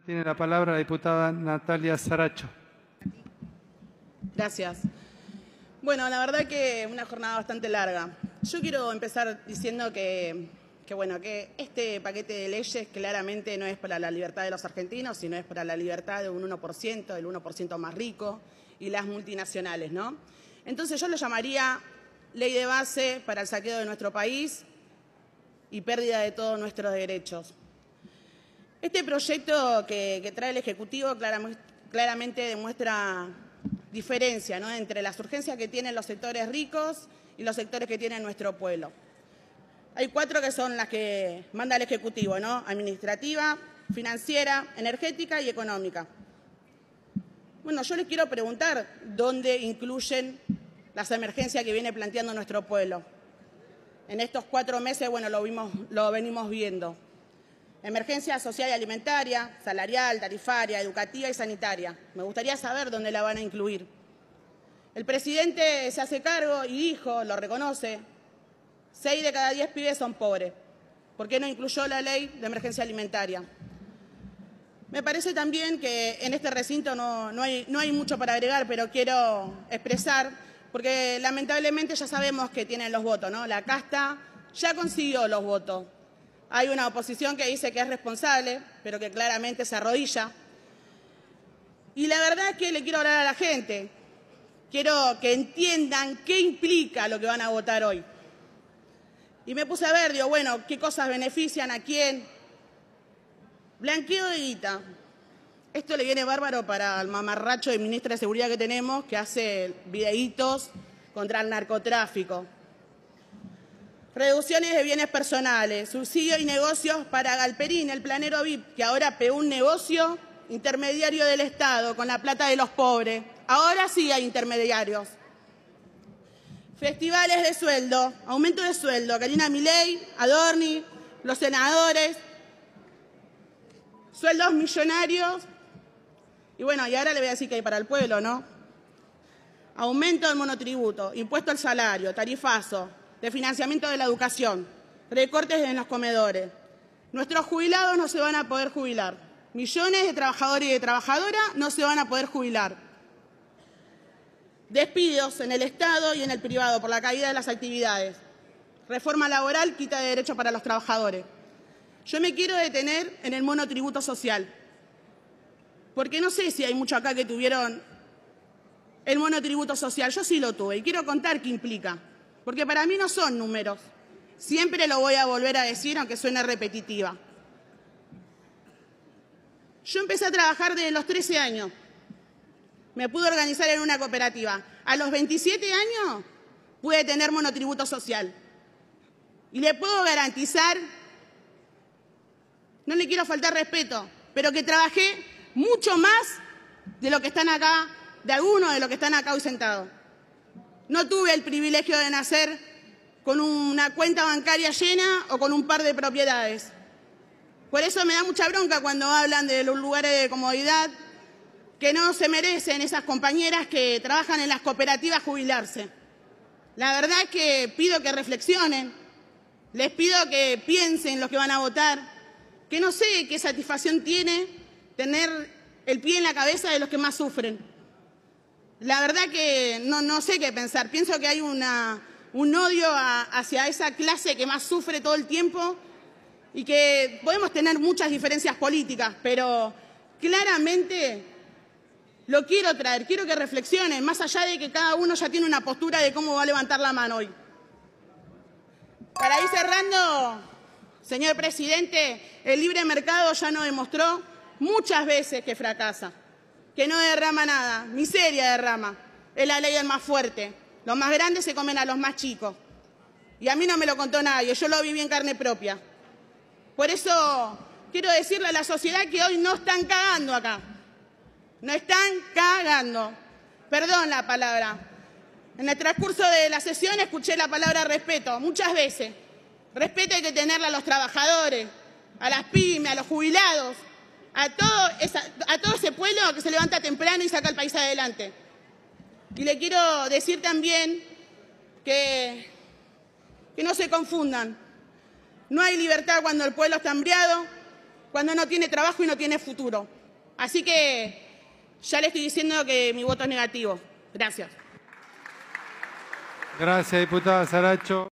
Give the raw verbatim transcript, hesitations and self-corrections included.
Tiene la palabra la diputada Natalia Saracho. Gracias. Bueno, la verdad que una jornada bastante larga. Yo quiero empezar diciendo que, que, bueno, que este paquete de leyes claramente no es para la libertad de los argentinos, sino es para la libertad de un uno por ciento, del uno por ciento más rico y las multinacionales, ¿no? Entonces yo lo llamaría ley de base para el saqueo de nuestro país y pérdida de todos nuestros derechos. Este proyecto que, que trae el Ejecutivo claramente, claramente demuestra diferencia, ¿no?, entre las urgencias que tienen los sectores ricos y los sectores que tiene nuestro pueblo. Hay cuatro que son las que manda el Ejecutivo, ¿no? Administrativa, financiera, energética y económica. Bueno, yo les quiero preguntar dónde incluyen las emergencias que viene planteando nuestro pueblo. En estos cuatro meses, bueno, lo, vimos, lo venimos viendo. Emergencia social y alimentaria, salarial, tarifaria, educativa y sanitaria. Me gustaría saber dónde la van a incluir. El presidente se hace cargo y dijo, lo reconoce, seis de cada diez pibes son pobres. ¿Por qué no incluyó la ley de emergencia alimentaria? Me parece también que en este recinto no, no, hay, no hay mucho para agregar, pero quiero expresar, porque lamentablemente ya sabemos que tienen los votos, ¿no? La casta ya consiguió los votos. Hay una oposición que dice que es responsable, pero que claramente se arrodilla. Y la verdad es que le quiero hablar a la gente. Quiero que entiendan qué implica lo que van a votar hoy. Y me puse a ver, digo, bueno, qué cosas benefician a quién. Blanqueo de guita. Esto le viene bárbaro para el mamarracho de ministra de Seguridad que tenemos, que hace videitos contra el narcotráfico. Reducciones de bienes personales, subsidios y negocios para Galperín, el planero V I P, que ahora pegó un negocio intermediario del Estado con la plata de los pobres. Ahora sí hay intermediarios. Festivales de sueldo, aumento de sueldo, Karina Milei, Adorni, los senadores, sueldos millonarios. Y bueno, y ahora le voy a decir que hay para el pueblo, ¿no? Aumento del monotributo, impuesto al salario, tarifazo, de financiamiento de la educación, recortes en los comedores. Nuestros jubilados no se van a poder jubilar. Millones de trabajadores y de trabajadoras no se van a poder jubilar. Despidos en el Estado y en el privado por la caída de las actividades. Reforma laboral, quita de derechos para los trabajadores. Yo me quiero detener en el monotributo social, porque no sé si hay muchos acá que tuvieron el monotributo social. Yo sí lo tuve y quiero contar qué implica. Porque para mí no son números. Siempre lo voy a volver a decir, aunque suene repetitiva. Yo empecé a trabajar desde los trece años. Me pude organizar en una cooperativa. A los veintisiete años pude tener monotributo social. Y le puedo garantizar, no le quiero faltar respeto, pero que trabajé mucho más de lo que están acá, de algunos de los que están acá hoy sentados. No tuve el privilegio de nacer con una cuenta bancaria llena o con un par de propiedades. Por eso me da mucha bronca cuando hablan de los lugares de comodidad que no se merecen esas compañeras que trabajan en las cooperativas jubilarse. La verdad es que pido que reflexionen, les pido que piensen los que van a votar, que no sé qué satisfacción tiene tener el pie en la cabeza de los que más sufren. La verdad que no, no sé qué pensar. Pienso que hay una, un odio a, hacia esa clase que más sufre todo el tiempo y que podemos tener muchas diferencias políticas, pero claramente lo quiero traer, quiero que reflexionen, más allá de que cada uno ya tiene una postura de cómo va a levantar la mano hoy. Para ir cerrando, señor presidente, el libre mercado ya nos demostró muchas veces que fracasa, que no derrama nada, miseria derrama. Es la ley del más fuerte. Los más grandes se comen a los más chicos. Y a mí no me lo contó nadie, yo lo viví en carne propia. Por eso quiero decirle a la sociedad que hoy no están cagando acá. No están cagando. Perdón la palabra. En el transcurso de la sesión escuché la palabra respeto, muchas veces. Respeto hay que tenerle a los trabajadores, a las pymes, a los jubilados, a todo, esa, a todo ese pueblo que se levanta temprano y saca el país adelante. Y le quiero decir también que, que no se confundan. No hay libertad cuando el pueblo está hambriado cuando no tiene trabajo y no tiene futuro. Así que ya le estoy diciendo que mi voto es negativo. Gracias. Gracias, diputada Saracho.